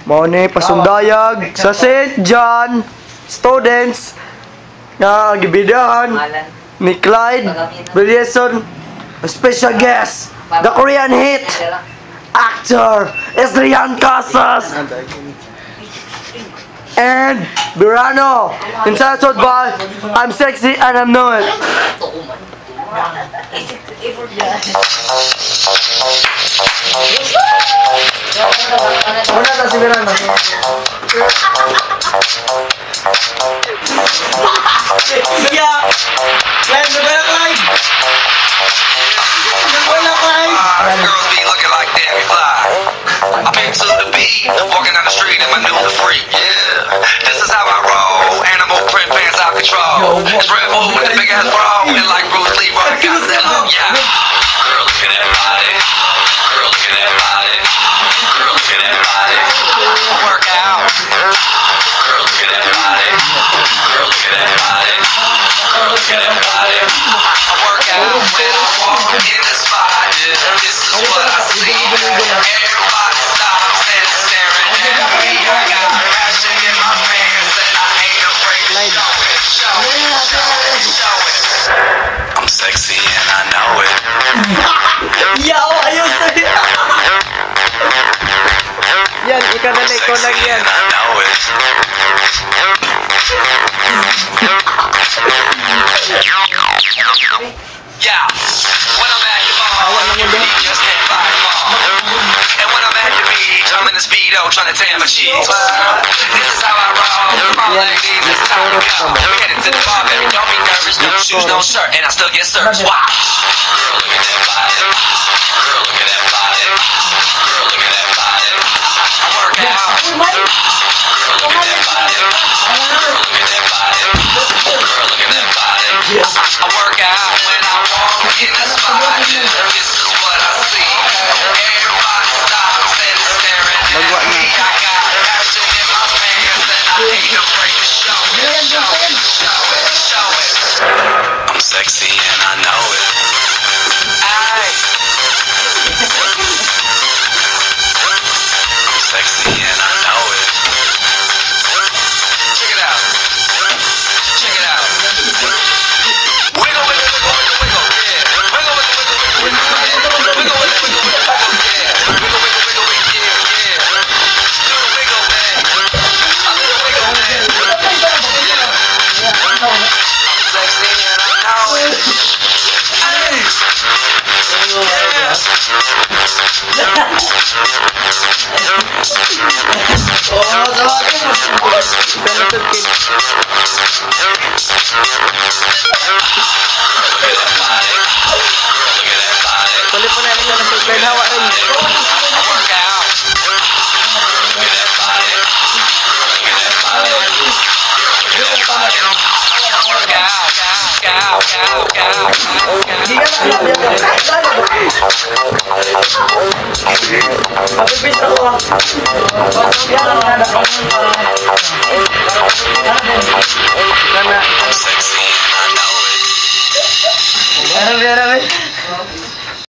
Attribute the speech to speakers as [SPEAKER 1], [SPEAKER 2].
[SPEAKER 1] Mao ni pasundayag sa St. John students nga gibidahan ni Clyde Bellison, special guest, the Korean hit actor Esrian Casas and Birano. Inside by I'm sexy and I'm not. Muna ta si Birano. Yeah. Clyde, wala Clyde. Wala Clyde.
[SPEAKER 2] Girls be looking like Debbie Fly. I'm into the beat, walking down the street in my new freak. Yeah, this is how I roll. Animal print pants out control. It's Red Bull with the big ass bra, and like Bruce Lee, running Godzilla. Yeah. Girl, look at that body. Girl, look at that body. Girl, look at that body. I work out. Girl, look at that body. Girl, look at that body. Girl, look at that body. I work out when I walk in the spot. Yeah, this is what I see. Everybody stops and staring at me. I got passion in my pants and I ain't afraid to show it. Show it. I'm sexy and I know it.
[SPEAKER 1] Yo, ayos na yan. Yan, ikaw na ikaw lang yan.
[SPEAKER 2] I know it. Yeah, when I'm at the mall, you just can't buy them all. And when I'm at the beach, I'm in the Speedo trying to tan my cheeks. This is how I roll, my ladies, this is how we go. We headed to the bar, baby, don't be nervous, no shoes, no shirt, and I still get searched. Wow. Girl, look at that body. Girl, look at that body. Girl, look at that body. I work out. Girl, look at that body. Girl, look at that body. Girl, look at that body. I work out when I walk in the spot. This is what I see. Everybody stops and is staring at me. I got passion in my pants and I ain't afraid to show it. Show it, show it, show it. I'm sexy and I know it. Aye. I'm sexy and I know it. Check it out. Check it out. Wiggle, wiggle, wiggle, wiggle, wiggle, yeah. Wiggle, wiggle, wiggle, wiggle, wiggle, yeah. Wiggle, wiggle, wiggle, wiggle, wiggle, yeah. Wiggle, wiggle, wiggle, wiggle, yeah, yeah. Do the wiggle, man. A little wiggle, man. I'm sexy and I know it. Hey.
[SPEAKER 1] Kulit po namin na nasa hawa rin. Ano